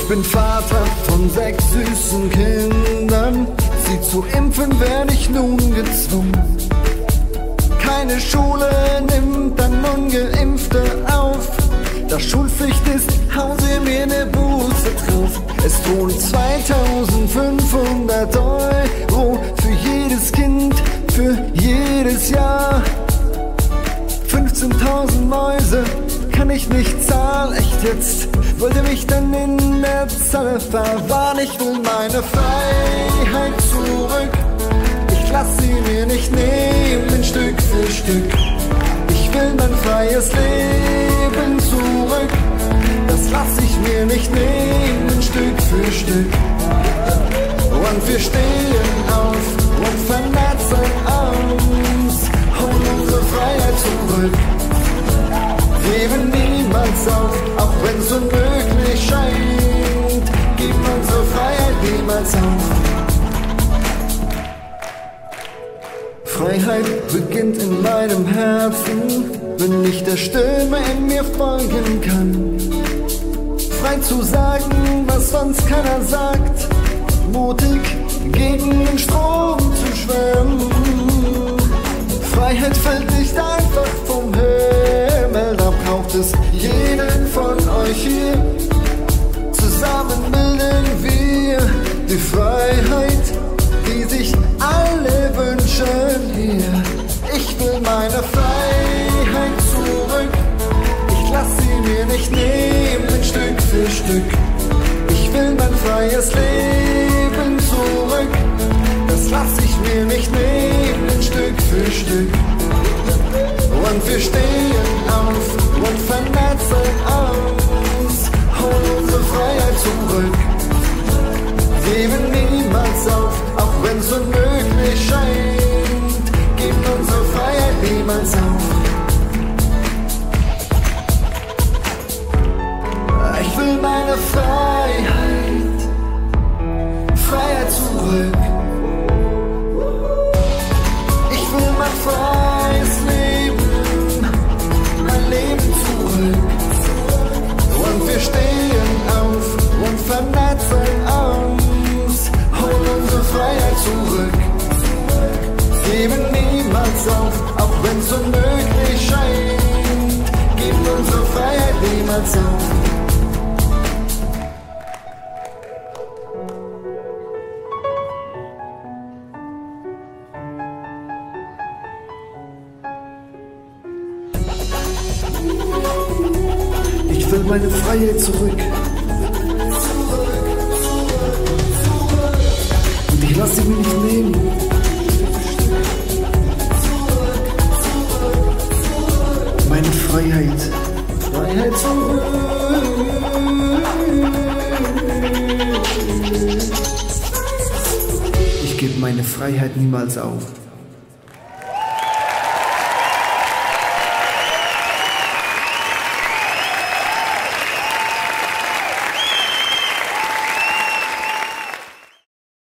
bin Vater von 6 süßen Kindern. Sie zu impfen werde ich nun gezwungen. Keine Schule nimmt dann Ungeimpfte auf. Da Schulpflicht ist, hauen sie mir ne Buße drauf. Es drohen 2500 € für jedes Kind, für jedes Jahr. 15.000 Mäuse kann ich nicht zahlen, echt jetzt. Wollte mich dann in der Zange verwahren. Ich will meine Freiheit zurück. Ich lass sie mir nicht nehmen, Stück für Stück. Ich will mein freies Leben zurück. Das lass ich mir nicht nehmen, Stück für Stück. Und wir stehen auf und vernetzen uns, holen unsere Freiheit zurück. Geben niemals auf, auch wenn's unmöglich scheint. Geben unsere Freiheit niemals auf. Freiheit beginnt in meinem Herzen, wenn ich der Stimme in mir folgen kann. Frei zu sagen, was sonst keiner sagt, mutig gegen den Strom zu schwimmen. Freiheit fällt nicht einfach vom Himmel, da braucht es jeden von euch hier. Zusammen bilden wir die Freiheit, die sich alle wünschen hier. Ich will meine Freiheit zurück. Ich lass sie mir nicht nehmen, Stück für Stück. Ich will mein freies Leben zurück. Das lass ich mir nicht nehmen, Stück für Stück. Und wir stehen auf und vernetzen uns, holen unsere Freiheit zurück. Geben niemals auf, auch wenn's unmöglich scheint. Geben unsere Freiheit niemals auf. Ich will meine Freiheit, Freiheit zurück. Ich will mein freies Leben, mein Leben zurück. Und wir stehen auf und vernetzen uns, holen unsere Freiheit zurück. Geben niemals auf, auch wenn's unmöglich scheint. Geben unsere Freiheit niemals auf. Ich will meine Freiheit zurück. Und ich lass sie mir nicht nehmen. Meine Freiheit. Freiheit zurück. Ich gebe meine Freiheit niemals auf.